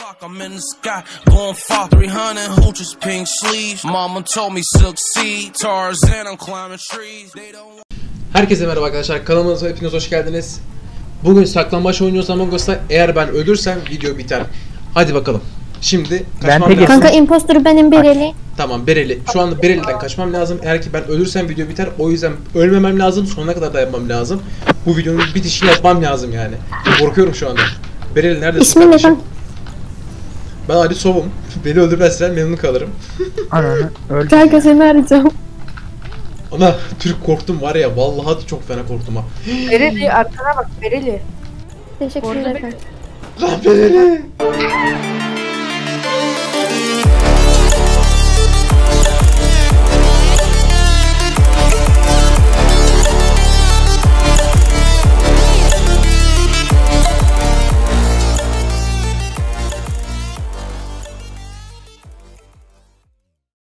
clock, I'm in the sky, going far 300 hooches, pink sleeves. Mama told me succeed, Tarzan, I'm climbing trees. Herkese merhaba arkadaşlar, kanalımıza hepiniz hoş geldiniz. Bugün saklambaç oynuyoruz Among Us'ta. Eğer ben ölürsem video biter. Hadi bakalım. Şimdi kaçmam lazım. Kanka impostor benim Bereli. Tamam, Bereli. Şu anda Bereli'den kaçmam lazım. Eğer ki ben ölürsem video biter. O yüzden ölmemem lazım. Sonuna kadar da yapmam lazım. Bu videonun bitişini yapmam lazım yani. Korkuyorum şu anda. Bereli neredesin? İsmin ne lan? Ben Ali Sov'um. Beni öldürmezsen memnun kalırım. Ananı öldü. Kanka seni arayacağım. Ana Türk korktum var ya. Vallahi çok fena korktum ha. Bereli arkana bak Bereli. Teşekkür Orada ederim. Lan Bereli.